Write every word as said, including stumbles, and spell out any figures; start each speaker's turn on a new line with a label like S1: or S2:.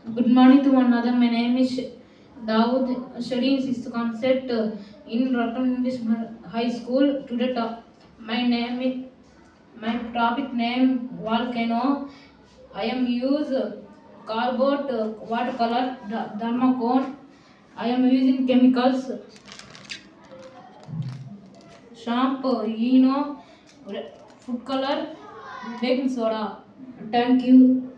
S1: Good morning to one another. My name is Davood, studying sixth concept uh, in Rotterdam English High School. Today, to- my name is my topic name volcano. I am use cardboard, uh, watercolor, th- thermocone. I am using chemicals, shampoo, eno, re- food color, baking soda. Thank you.